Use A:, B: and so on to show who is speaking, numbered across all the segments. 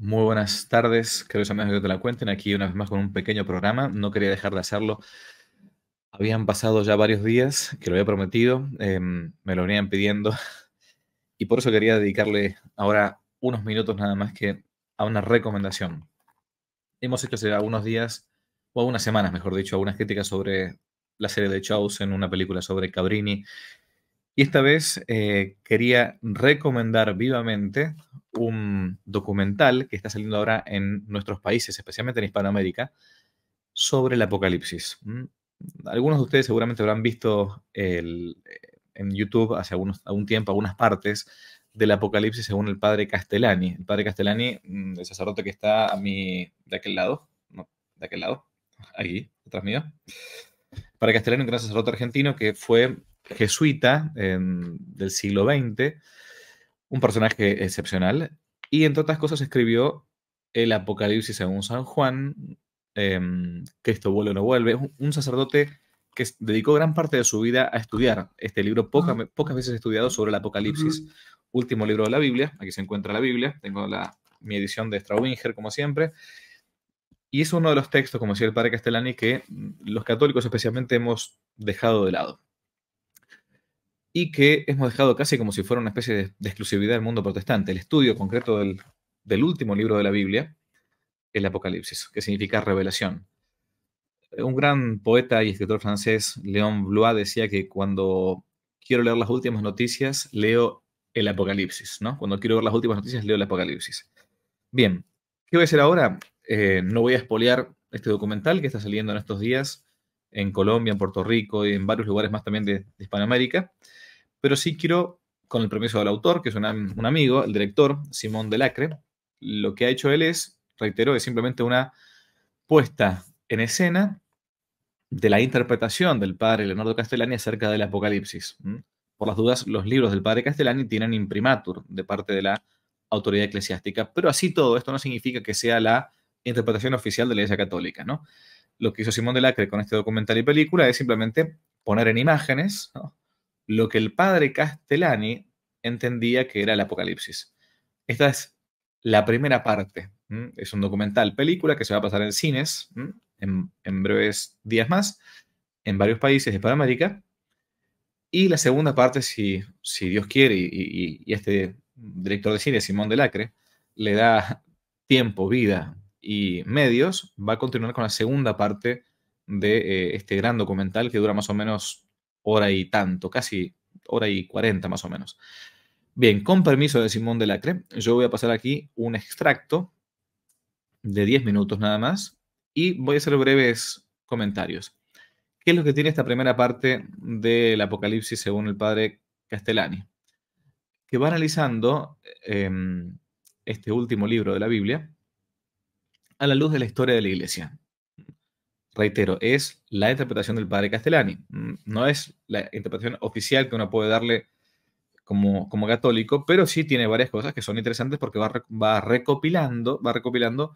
A: Muy buenas tardes, queridos amigos que te la cuenten. Aquí una vez más con un pequeño programa. No quería dejar de hacerlo. Habían pasado ya varios días que lo había prometido, me lo venían pidiendo y por eso quería dedicarle ahora unos minutos nada más que a una recomendación. Hemos hecho hace algunos días, o algunas semanas, mejor dicho, algunas críticas sobre la serie de Chosen, una película sobre Cabrini. Y esta vez quería recomendar vivamente un documental que está saliendo ahora en nuestros países, especialmente en Hispanoamérica, sobre el apocalipsis. Algunos de ustedes seguramente habrán visto en YouTube hace algún tiempo algunas partes del apocalipsis según el padre Castellani. El padre Castellani, el sacerdote que está de aquel lado, no, de aquel lado, ahí, detrás mío. Padre Castellani, un gran sacerdote argentino que fue jesuita del siglo XX, un personaje excepcional, y entre otras cosas escribió el Apocalipsis según San Juan, Cristo vuelve o no vuelve, un sacerdote que dedicó gran parte de su vida a estudiar este libro, pocas veces estudiado sobre el Apocalipsis, último libro de la Biblia. Aquí se encuentra la Biblia, tengo mi edición de Straubinger, como siempre, y es uno de los textos, como decía el padre Castellani, que los católicos especialmente hemos dejado de lado y que hemos dejado casi como si fuera una especie de exclusividad del mundo protestante. El estudio concreto del último libro de la Biblia, el Apocalipsis, que significa revelación. Un gran poeta y escritor francés, Léon Blois, decía que cuando quiero leer las últimas noticias, leo el Apocalipsis, ¿no? Cuando quiero ver las últimas noticias, leo el Apocalipsis. Bien, ¿qué voy a hacer ahora? No voy a espolear este documental que está saliendo en estos días en Colombia, en Puerto Rico y en varios lugares más también de Hispanoamérica, pero sí quiero, con el permiso del autor, que es un amigo, el director, Simón Delacre, lo que ha hecho él es, reitero, es simplemente una puesta en escena de la interpretación del padre Leonardo Castellani acerca del Apocalipsis. Por las dudas, los libros del padre Castellani tienen imprimatur de parte de la autoridad eclesiástica, pero así todo esto no significa que sea la interpretación oficial de la Iglesia Católica, ¿no? Lo que hizo Simón de Lacre con este documental y película es simplemente poner en imágenes, ¿no?, lo que el padre Castellani entendía que era el Apocalipsis. Esta es la primera parte. Es un documental película que se va a pasar en cines en breves días más, en varios países de Hispanoamérica. Y la segunda parte, si Dios quiere y este director de cine, Simón Delacre, le da tiempo, vida y medios, va a continuar con la segunda parte de este gran documental que dura más o menos hora y tanto, casi hora y 40 más o menos. Bien, con permiso de Simón Delacre, yo voy a pasar aquí un extracto de 10 minutos nada más y voy a hacer breves comentarios. ¿Qué es lo que tiene esta primera parte del Apocalipsis según el padre Castellani? Que va analizando este último libro de la Biblia a la luz de la historia de la Iglesia. Reitero, es la interpretación del padre Castellani. No es la interpretación oficial que uno puede darle como católico, pero sí tiene varias cosas que son interesantes porque va recopilando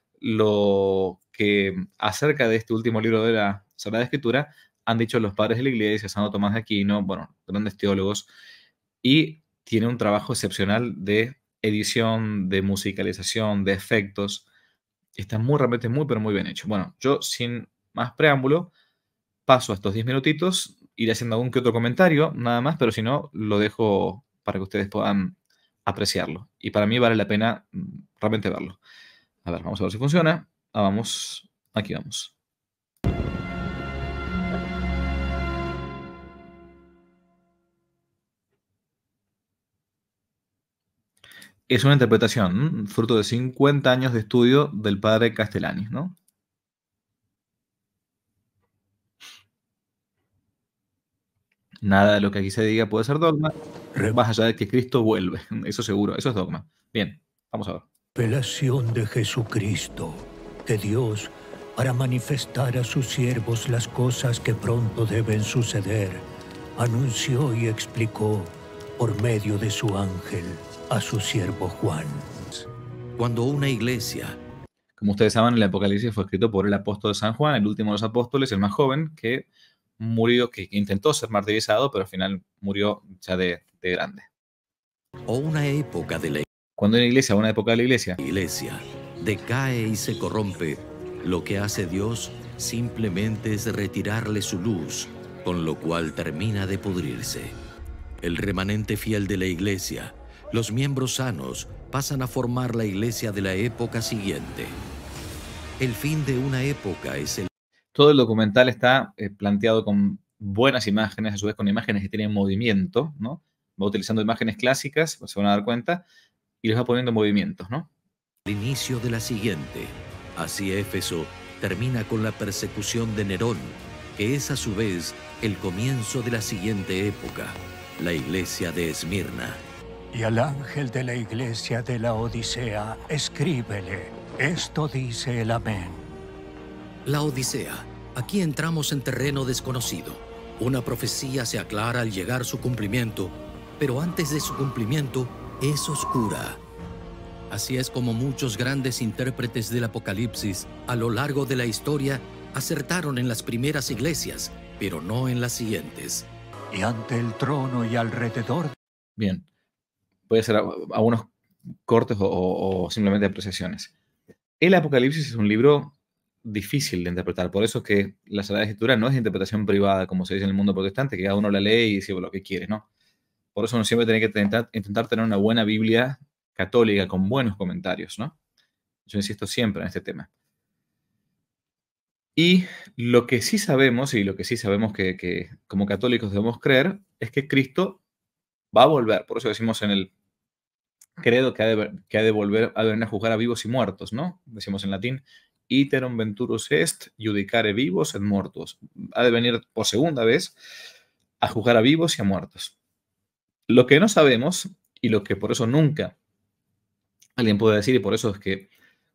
A: lo que acerca de este último libro de la Sagrada Escritura han dicho los padres de la Iglesia, Santo Tomás de Aquino, bueno, grandes teólogos, y tiene un trabajo excepcional de edición, de musicalización, de efectos. Está realmente muy, pero muy bien hecho. Bueno, yo sin más preámbulo, paso a estos 10 minutitos, iré haciendo algún que otro comentario, nada más, pero si no, lo dejo para que ustedes puedan apreciarlo. Y para mí vale la pena realmente verlo. A ver, vamos a ver si funciona. Vamos, aquí vamos. Es una interpretación, fruto de 50 años de estudio del padre Castellani, ¿no? Nada de lo que aquí se diga puede ser dogma, más allá de que Cristo vuelve. Eso seguro, eso es dogma. Bien, vamos a ver.
B: Revelación de Jesucristo, de Dios, para manifestar a sus siervos las cosas que pronto deben suceder, anunció y explicó por medio de su ángel a su siervo Juan.
C: Cuando una iglesia...
A: Como ustedes saben, el Apocalipsis fue escrito por el apóstol San Juan, el último de los apóstoles, el más joven, que murió, que intentó ser martirizado, pero al final murió ya de grande.
C: o una época de la
A: Cuando una iglesia, una época de la iglesia,
C: Iglesia decae y se corrompe, lo que hace Dios simplemente es retirarle su luz, con lo cual termina de pudrirse. El remanente fiel de la iglesia, los miembros sanos, pasan a formar la iglesia de la época siguiente. El fin de una época es el...
A: todo el documental está planteado con buenas imágenes, a su vez con imágenes que tienen movimiento, ¿no? Va utilizando imágenes clásicas, se van a dar cuenta, y les va poniendo movimientos, ¿no?
C: inicio de la siguiente. Así Éfeso termina con la persecución de Nerón, que es a su vez el comienzo de la siguiente época, la iglesia de Esmirna.
B: Y al ángel de la iglesia de la Odisea, escríbele, esto dice el Amén.
C: La Odisea. Aquí entramos en terreno desconocido. Una profecía se aclara al llegar su cumplimiento, pero antes de su cumplimiento es oscura. Así es como muchos grandes intérpretes del Apocalipsis a lo largo de la historia acertaron en las primeras iglesias, pero no en las siguientes.
B: Y ante el trono y alrededor...
A: Bien, puede ser algunos cortes o simplemente apreciaciones. El Apocalipsis es un libro difícil de interpretar, por eso es que la Sagrada Escritura no es interpretación privada, como se dice en el mundo protestante, que cada uno la lee y dice lo que quiere, ¿no? Por eso uno siempre tiene que intentar tener una buena Biblia católica con buenos comentarios, ¿no? Yo insisto siempre en este tema. Y lo que sí sabemos, y lo que sí sabemos que como católicos debemos creer, es que Cristo va a volver. Por eso decimos en el credo que ha de volver a venir a juzgar a vivos y muertos, ¿no? Decimos en latín, iterum venturus est judicare vivos et mortuos. Ha de venir por segunda vez a juzgar a vivos y a muertos. Lo que no sabemos, y lo que por eso nunca alguien puede decir, y por eso es que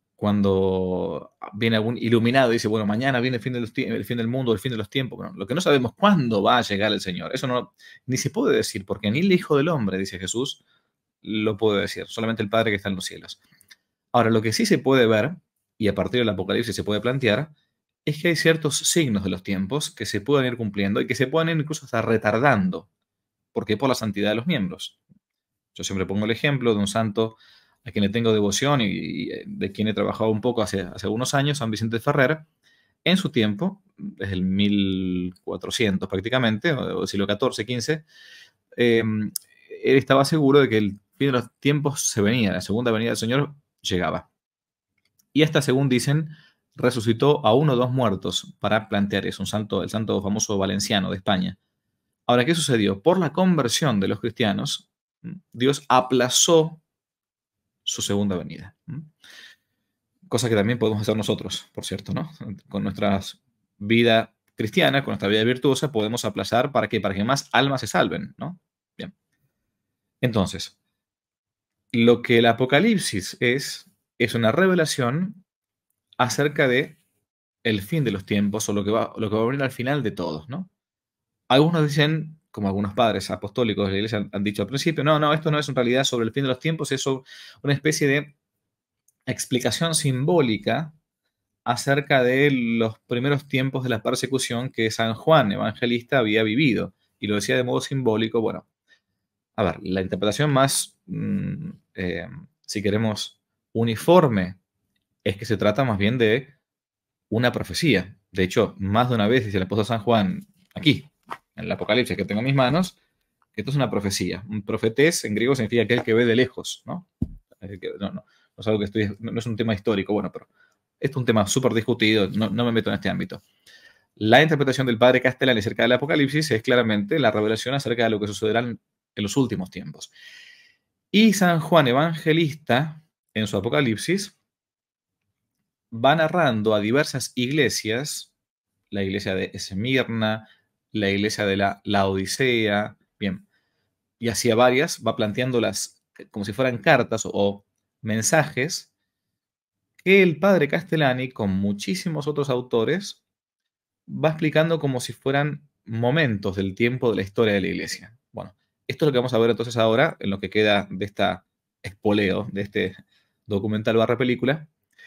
A: cuando viene algún iluminado y dice, bueno, mañana viene el fin del mundo, el fin de los tiempos, bueno, lo que no sabemos cuándo va a llegar el Señor, eso no, ni se puede decir, porque ni el Hijo del Hombre, dice Jesús, lo puede decir, solamente el Padre que está en los cielos. Ahora, lo que sí se puede ver, y a partir del Apocalipsis se puede plantear, es que hay ciertos signos de los tiempos que se pueden ir cumpliendo y que se pueden ir incluso hasta retardando. ¿Por qué? Por la santidad de los miembros. Yo siempre pongo el ejemplo de un santo a quien le tengo devoción y de quien he trabajado un poco hace algunos años, San Vicente Ferrer. En su tiempo, desde el 1400 prácticamente, o el siglo XIV, XV, él estaba seguro de que el fin de los tiempos se venía, la segunda venida del Señor llegaba. Y hasta, según dicen, resucitó a uno o dos muertos para plantear eso, el santo famoso valenciano de España. Ahora, ¿qué sucedió? Por la conversión de los cristianos, Dios aplazó su segunda venida. Cosa que también podemos hacer nosotros, por cierto, ¿no? Con nuestra vida cristiana, con nuestra vida virtuosa, podemos aplazar ¿para qué? Para que más almas se salven, ¿no? Bien. Entonces, lo que el Apocalipsis es una revelación acerca de el fin de los tiempos o lo que va a venir al final de todos, ¿no? Algunos dicen, como algunos padres apostólicos de la iglesia han dicho al principio, no, esto no es en realidad sobre el fin de los tiempos, es una especie de explicación simbólica acerca de los primeros tiempos de la persecución que San Juan Evangelista había vivido. Y lo decía de modo simbólico. Bueno, a ver, la interpretación más, si queremos, uniforme, es que se trata más bien de una profecía. De hecho, más de una vez dice el apóstol San Juan, aquí, en el Apocalipsis que tengo en mis manos, que esto es una profecía. Un profetés en griego significa aquel que ve de lejos, ¿no? No es algo que no es un tema histórico, bueno, pero esto es un tema súper discutido, no me meto en este ámbito. La interpretación del padre Castellani acerca del Apocalipsis es claramente la revelación acerca de lo que sucederá en los últimos tiempos. Y San Juan Evangelista, en su Apocalipsis, va narrando a diversas iglesias, la iglesia de Esmirna, la iglesia de la Odisea, bien, y hacia varias, va planteándolas como si fueran cartas o mensajes que el padre Castellani, con muchísimos otros autores, va explicando como si fueran momentos del tiempo de la historia de la iglesia. Bueno, esto es lo que vamos a ver entonces ahora, en lo que queda de esta espoleo, de este documental barra película,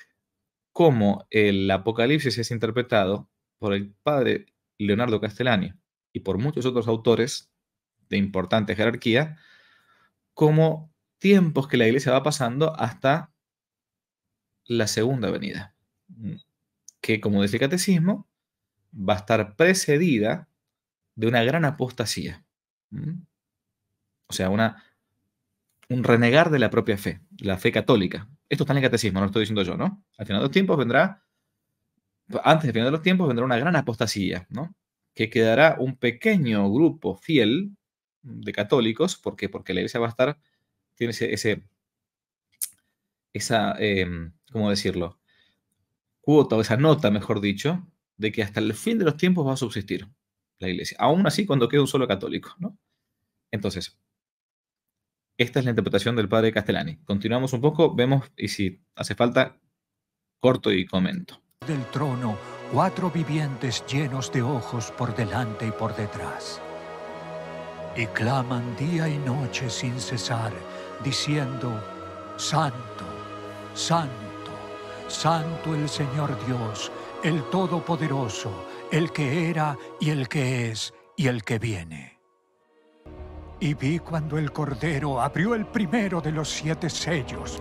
A: cómo el Apocalipsis es interpretado por el padre Leonardo Castellani y por muchos otros autores de importante jerarquía, como tiempos que la iglesia va pasando hasta la segunda venida, que, como dice el catecismo, va a estar precedida de una gran apostasía. O sea, un renegar de la propia fe, la fe católica. Esto está en el catecismo, no lo estoy diciendo yo, ¿no? Al final de los tiempos antes del final de los tiempos vendrá una gran apostasía, ¿no? Que quedará un pequeño grupo fiel de católicos. ¿Por qué? Porque la iglesia va a estar, tiene esa, ¿cómo decirlo? Cuota, o esa nota, mejor dicho, de que hasta el fin de los tiempos va a subsistir la iglesia. Aún así, cuando quede un solo católico, ¿no? Entonces, esta es la interpretación del padre Castellani. Continuamos un poco, vemos, y si hace falta, corto y comento.
B: Del trono, 4 vivientes llenos de ojos por delante y por detrás. Y claman día y noche sin cesar, diciendo: Santo, Santo, Santo el Señor Dios, el Todopoderoso, el que era y el que es y el que viene. Y vi cuando el Cordero abrió el primero de los 7 sellos.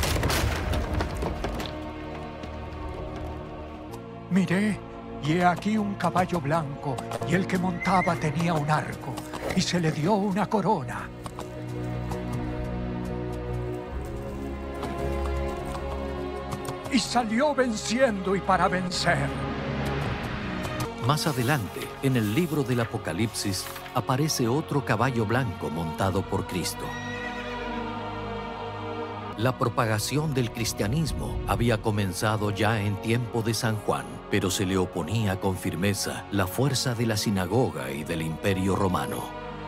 B: Miré, y he aquí un caballo blanco, y el que montaba tenía un arco, y se le dio una corona. Y salió venciendo y para vencer.
C: Más adelante, en el libro del Apocalipsis, aparece otro caballo blanco montado por Cristo. La propagación del cristianismo había comenzado ya en tiempo de San Juan, pero se le oponía con firmeza la fuerza de la sinagoga y del Imperio Romano.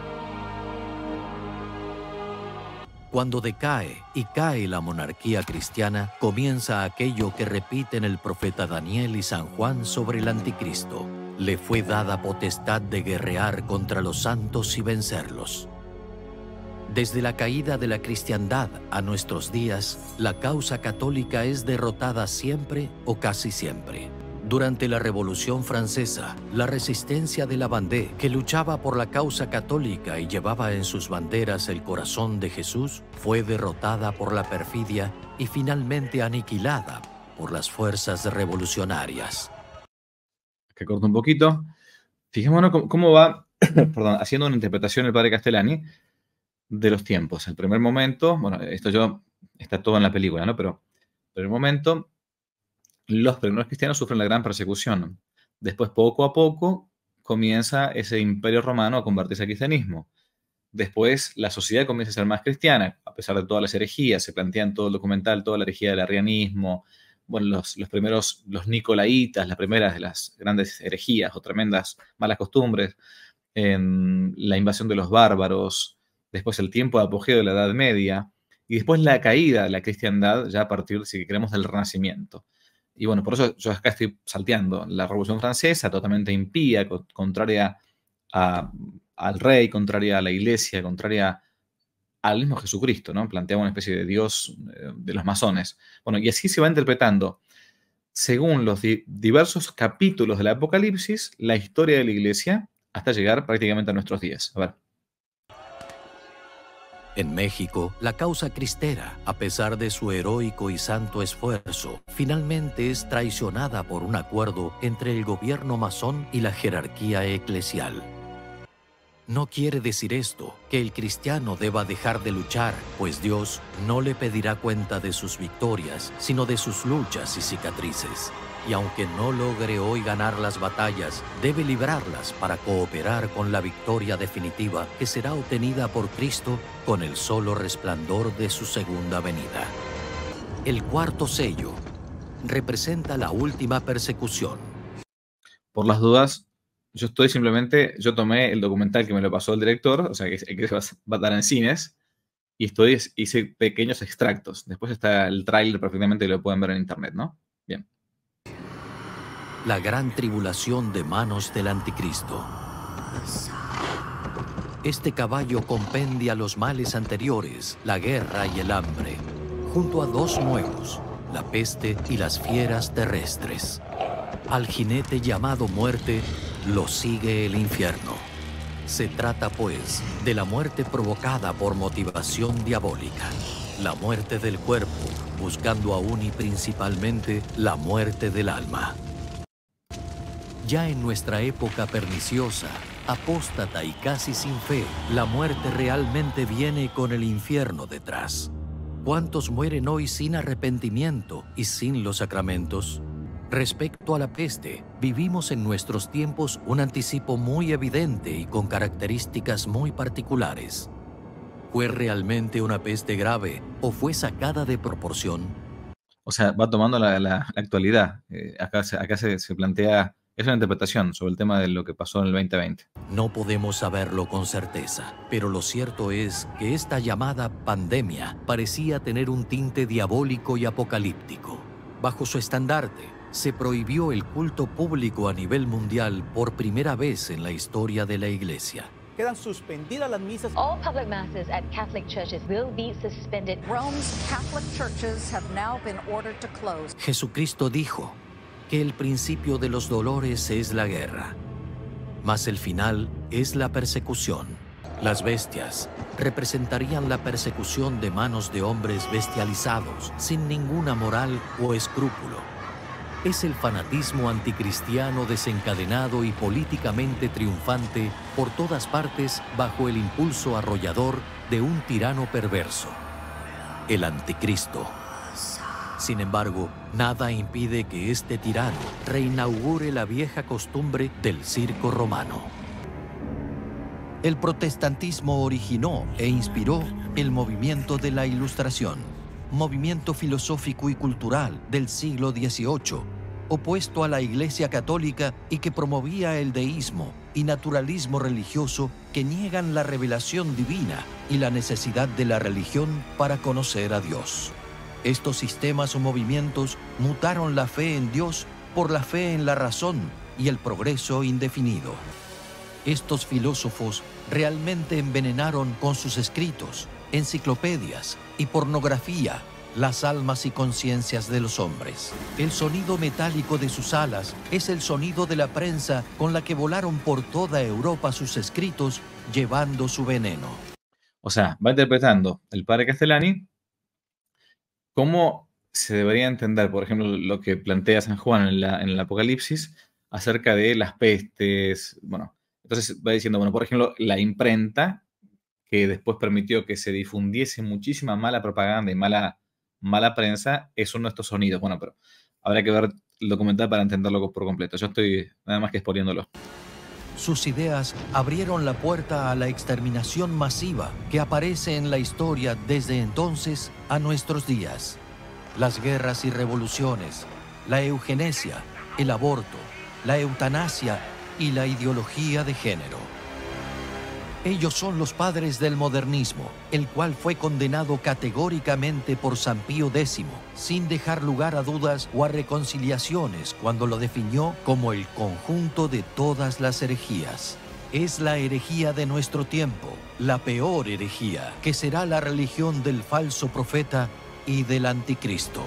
C: Cuando decae y cae la monarquía cristiana, comienza aquello que repiten el profeta Daniel y San Juan sobre el anticristo. Le fue dada potestad de guerrear contra los santos y vencerlos. Desde la caída de la cristiandad a nuestros días, la causa católica es derrotada siempre o casi siempre. Durante la Revolución Francesa, la resistencia de la Vendée, que luchaba por la causa católica y llevaba en sus banderas el corazón de Jesús, fue derrotada por la perfidia y finalmente aniquilada por las fuerzas revolucionarias.
A: Que corto un poquito. Fijémonos cómo va perdón, haciendo una interpretación el padre Castellani de los tiempos. El primer momento, bueno, está todo en la película, ¿no? Pero el primer momento, los primeros cristianos sufren la gran persecución. Después, poco a poco, comienza ese imperio romano a convertirse al cristianismo. Después, la sociedad comienza a ser más cristiana, a pesar de todas las herejías. Se plantean todo el documental, toda la herejía del arrianismo, bueno, los nicolaitas, las primeras de las grandes herejías o tremendas malas costumbres, la invasión de los bárbaros, después el tiempo de apogeo de la Edad Media, y después la caída de la cristiandad, ya a partir, si queremos, del Renacimiento. Y bueno, por eso yo acá estoy salteando la Revolución Francesa, totalmente impía, contraria al rey, contraria a la iglesia, contraria al mismo Jesucristo, ¿no? Planteaba una especie de Dios de los masones. Bueno, y así se va interpretando, según los diversos capítulos del Apocalipsis, la historia de la iglesia hasta llegar prácticamente a nuestros días. A ver.
C: En México, la causa cristera, a pesar de su heroico y santo esfuerzo, finalmente es traicionada por un acuerdo entre el gobierno masón y la jerarquía eclesial. No quiere decir esto que el cristiano deba dejar de luchar, pues Dios no le pedirá cuenta de sus victorias, sino de sus luchas y cicatrices. Y aunque no logre hoy ganar las batallas, debe librarlas para cooperar con la victoria definitiva que será obtenida por Cristo con el solo resplandor de su segunda venida. El cuarto sello representa la última persecución.
A: Por las dudas, yo tomé el documental que me lo pasó el director, o sea, que se va a dar en cines, y hice pequeños extractos. Después está el tráiler perfectamente y lo pueden ver en internet, ¿no? Bien.
C: La gran tribulación de manos del anticristo. Este caballo compendia los males anteriores, la guerra y el hambre, junto a dos nuevos, la peste y las fieras terrestres. Al jinete llamado muerte lo sigue el infierno. Se trata, pues, de la muerte provocada por motivación diabólica. La muerte del cuerpo, buscando aún y principalmente la muerte del alma. Ya en nuestra época perniciosa, apóstata y casi sin fe, la muerte realmente viene con el infierno detrás. ¿Cuántos mueren hoy sin arrepentimiento y sin los sacramentos? Respecto a la peste, vivimos en nuestros tiempos un anticipo muy evidente y con características muy particulares. ¿Fue realmente una peste grave o fue sacada de proporción?
A: O sea, va tomando la actualidad. Acá se plantea, es una interpretación sobre el tema de lo que pasó en el 2020.
C: No podemos saberlo con certeza, pero lo cierto es que esta llamada pandemia parecía tener un tinte diabólico y apocalíptico. Bajo su estandarte, se prohibió el culto público a nivel mundial por primera vez en la historia de la Iglesia.
D: Quedan suspendidas las misas.
E: All public masses at Catholic churches will be suspended.
F: Rome's Catholic churches have now been ordered to close.
C: Jesucristo dijo que el principio de los dolores es la guerra, mas el final es la persecución. Las bestias representarían la persecución de manos de hombres bestializados, sin ninguna moral o escrúpulo. Es el fanatismo anticristiano desencadenado y políticamente triunfante por todas partes bajo el impulso arrollador de un tirano perverso, el anticristo. Sin embargo, nada impide que este tirano reinaugure la vieja costumbre del circo romano. El protestantismo originó e inspiró el movimiento de la Ilustración, movimiento filosófico y cultural del siglo XVIII, opuesto a la Iglesia Católica y que promovía el deísmo y naturalismo religioso que niegan la revelación divina y la necesidad de la religión para conocer a Dios. Estos sistemas o movimientos mutaron la fe en Dios por la fe en la razón y el progreso indefinido. Estos filósofos realmente envenenaron con sus escritos, enciclopedias y pornografía las almas y conciencias de los hombres. El sonido metálico de sus alas es el sonido de la prensa con la que volaron por toda Europa sus escritos, llevando su veneno.
A: O sea, va interpretando el padre Castellani cómo se debería entender, por ejemplo, lo que plantea San Juan en el Apocalipsis acerca de las pestes. Bueno, entonces va diciendo, bueno, por ejemplo, la imprenta, que después permitió que se difundiese muchísima mala propaganda y mala prensa, es uno de estos sonidos. Bueno, pero habrá que ver el documental para entenderlo por completo. Yo estoy nada más que exponiéndolo.
C: Sus ideas abrieron la puerta a la exterminación masiva que aparece en la historia desde entonces a nuestros días. Las guerras y revoluciones, la eugenesia, el aborto, la eutanasia y la ideología de género. Ellos son los padres del modernismo, el cual fue condenado categóricamente por San Pío X, sin dejar lugar a dudas o a reconciliaciones cuando lo definió como el conjunto de todas las herejías. Es la herejía de nuestro tiempo, la peor herejía, que será la religión del falso profeta y del anticristo.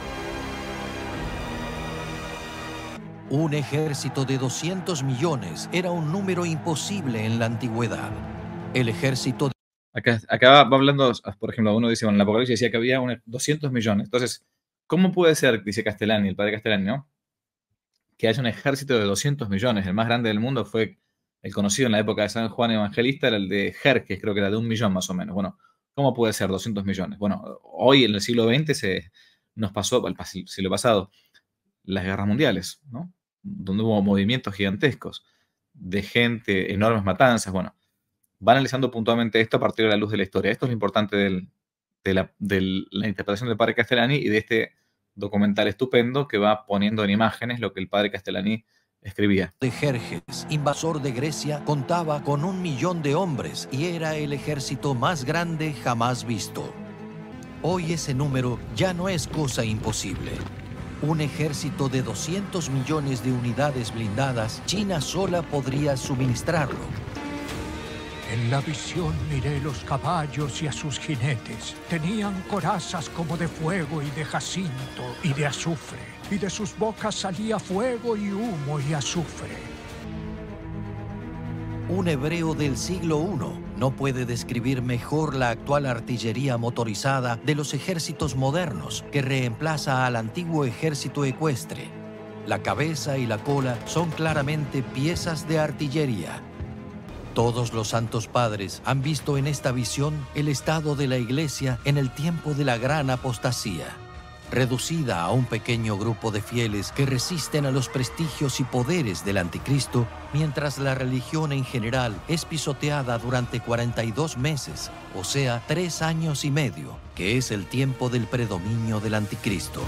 C: Un ejército de 200 millones era un número imposible en la antigüedad. El ejército...
A: Acá va hablando, por ejemplo, uno dice, bueno, en la Apocalipsis decía que había 200 millones. Entonces, ¿cómo puede ser, dice Castellani, el padre Castellani, ¿no?, que haya un ejército de 200 millones? El más grande del mundo fue el conocido en la época de San Juan Evangelista, era el de Jerjes, creo que era de 1 millón más o menos. Bueno, ¿cómo puede ser 200 millones? Bueno, hoy en el siglo XX nos pasó, el siglo pasado, las guerras mundiales, ¿no?, donde hubo movimientos gigantescos de gente, enormes matanzas. Bueno, va analizando puntualmente esto a partir de la luz de la historia. Esto es lo importante de la interpretación del padre Castellani y de este documental estupendo que va poniendo en imágenes lo que el padre Castellani escribía.
C: De Jerjes, invasor de Grecia, contaba con 1 millón de hombres y era el ejército más grande jamás visto. Hoy ese número ya no es cosa imposible. Un ejército de 200 millones de unidades blindadas, China sola podría suministrarlo.
B: En la visión miré los caballos y a sus jinetes. Tenían corazas como de fuego y de jacinto y de azufre. Y de sus bocas salía fuego y humo y azufre.
C: Un hebreo del siglo I no puede describir mejor la actual artillería motorizada de los ejércitos modernos que reemplaza al antiguo ejército ecuestre. La cabeza y la cola son claramente piezas de artillería. Todos los santos padres han visto en esta visión el estado de la Iglesia en el tiempo de la gran apostasía, reducida a un pequeño grupo de fieles que resisten a los prestigios y poderes del anticristo, mientras la religión en general es pisoteada durante 42 meses, o sea, 3 años y medio, que es el tiempo del predominio del anticristo.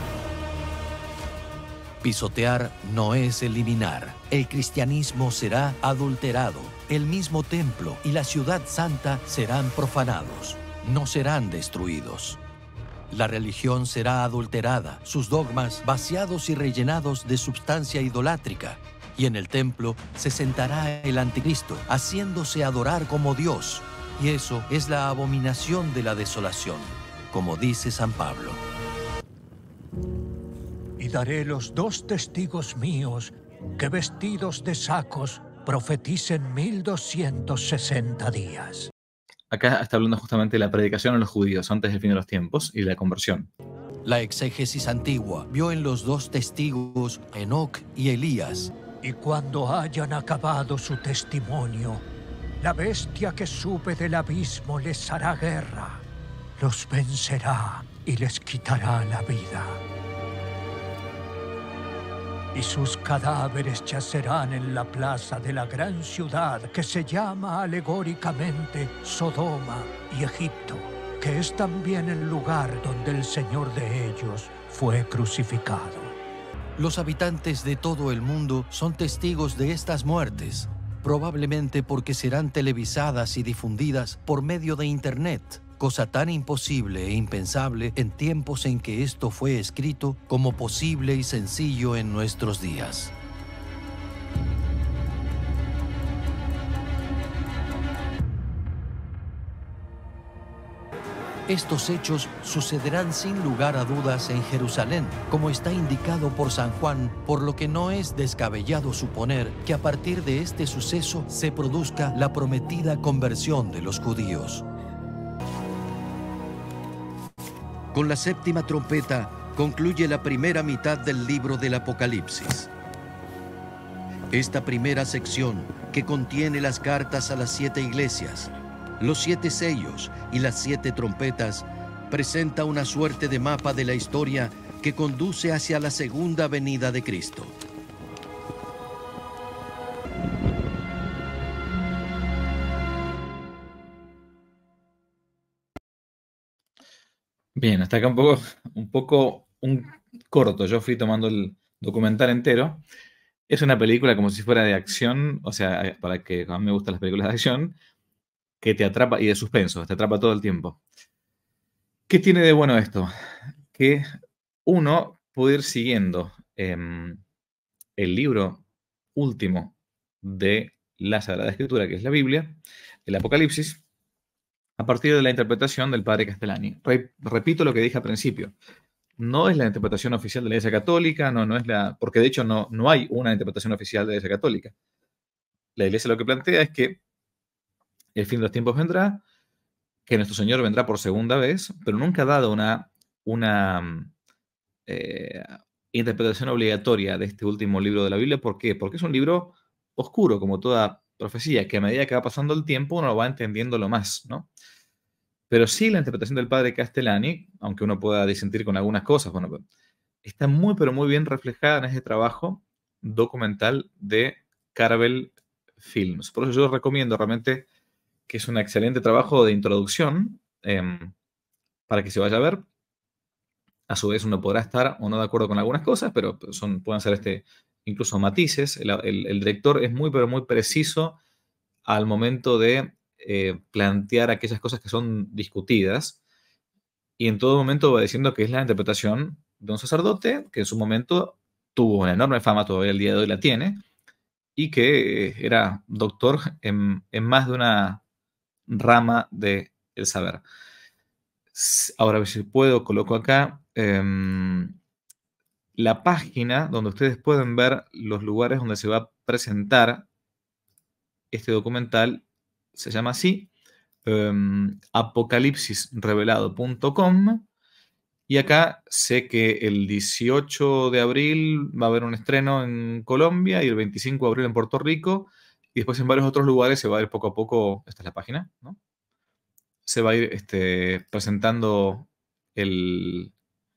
C: Pisotear no es eliminar. El cristianismo será adulterado. El mismo templo y la ciudad santa serán profanados. No serán destruidos. La religión será adulterada, sus dogmas vaciados y rellenados de substancia idolátrica. Y en el templo se sentará el anticristo, haciéndose adorar como Dios. Y eso es la abominación de la desolación, como dice San Pablo.
B: Y daré los 2 testigos míos que vestidos de sacos profeticen 1260 días.
A: Acá está hablando justamente de la predicación a los judíos antes del fin de los tiempos y de la conversión.
C: La exégesis antigua vio en los 2 testigos Enoc y Elías.
B: Y cuando hayan acabado su testimonio, la bestia que sube del abismo les hará guerra, los vencerá y les quitará la vida. Y sus cadáveres yacerán en la plaza de la gran ciudad que se llama alegóricamente Sodoma y Egipto, que es también el lugar donde el Señor de ellos fue crucificado.
C: Los habitantes de todo el mundo son testigos de estas muertes, probablemente porque serán televisadas y difundidas por medio de Internet, cosa tan imposible e impensable en tiempos en que esto fue escrito como posible y sencillo en nuestros días. Estos hechos sucederán sin lugar a dudas en Jerusalén, como está indicado por San Juan, por lo que no es descabellado suponer que a partir de este suceso se produzca la prometida conversión de los judíos. Con la 7ª trompeta concluye la primera mitad del libro del Apocalipsis. Esta primera sección, que contiene las cartas a las 7 iglesias, los 7 sellos y las 7 trompetas, presenta una suerte de mapa de la historia que conduce hacia la segunda venida de Cristo.
A: Bien, hasta acá un corto. Yo fui tomando el documental entero. Es una película como si fuera de acción, o sea, para que a mí me gustan las películas de acción, que te atrapa, y de suspenso, te atrapa todo el tiempo. ¿Qué tiene de bueno esto? Que uno puede ir siguiendo el libro último de la Sagrada Escritura, que es la Biblia, el Apocalipsis, a partir de la interpretación del padre Castellani. Repito lo que dije al principio. No es la interpretación oficial de la Iglesia Católica, no es porque de hecho no hay una interpretación oficial de la Iglesia Católica. La Iglesia lo que plantea es que el fin de los tiempos vendrá, que nuestro Señor vendrá por segunda vez, pero nunca ha dado una interpretación obligatoria de este último libro de la Biblia. ¿Por qué? Porque es un libro oscuro, como toda profecía, que a medida que va pasando el tiempo uno lo va entendiendo lo más, ¿no? Pero sí la interpretación del padre Castellani, aunque uno pueda disentir con algunas cosas, bueno, está muy, pero muy bien reflejada en ese trabajo documental de Carvel Films. Por eso yo recomiendo realmente que es un excelente trabajo de introducción para que se vaya a ver. A su vez uno podrá estar o no de acuerdo con algunas cosas, pero pueden ser incluso matices. El director es muy, pero muy preciso al momento de plantear aquellas cosas que son discutidas, y en todo momento va diciendo que es la interpretación de un sacerdote que en su momento tuvo una enorme fama, todavía el día de hoy la tiene, y que era doctor en más de una rama del saber. Ahora, a ver si puedo, coloco acá la página donde ustedes pueden ver los lugares donde se va a presentar este documental se llama así, apocalipsisrevelado.com. Y acá sé que el 18 de abril va a haber un estreno en Colombia y el 25 de abril en Puerto Rico. Y después en varios otros lugares se va a ir poco a poco, esta es la página, ¿no? Se va a ir presentando el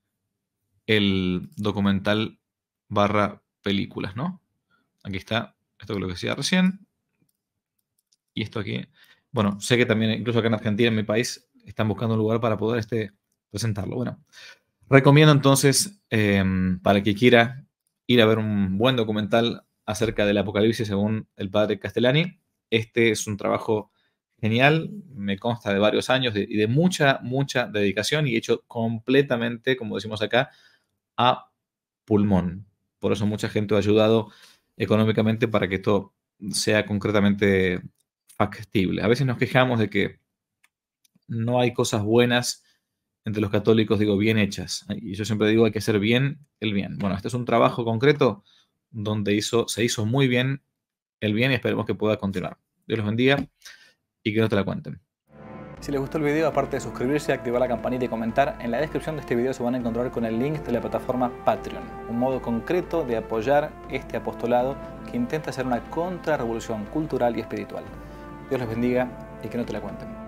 A: documental barra películas, ¿no? Aquí está, esto que lo que decía recién. Y esto aquí. Bueno, sé que también, incluso acá en Argentina, en mi país, están buscando un lugar para poder presentarlo. Bueno, recomiendo entonces, para que quiera ir a ver un buen documental acerca del Apocalipsis según el padre Castellani. Este es un trabajo genial, me consta de varios años y de mucha, mucha dedicación y hecho completamente, como decimos acá, a pulmón. Por eso mucha gente ha ayudado económicamente para que esto sea concretamente factible. A veces nos quejamos de que no hay cosas buenas entre los católicos, digo, bien hechas. Y yo siempre digo, hay que hacer bien el bien. Bueno, este es un trabajo concreto donde se hizo muy bien el bien y esperemos que pueda continuar. Dios los bendiga y que no te la cuenten.
G: Si les gustó el video, aparte de suscribirse, activar la campanita y comentar, en la descripción de este video se van a encontrar con el link de la plataforma Patreon, un modo concreto de apoyar este apostolado que intenta hacer una contrarrevolución cultural y espiritual. Dios los bendiga y que no te la cuenten.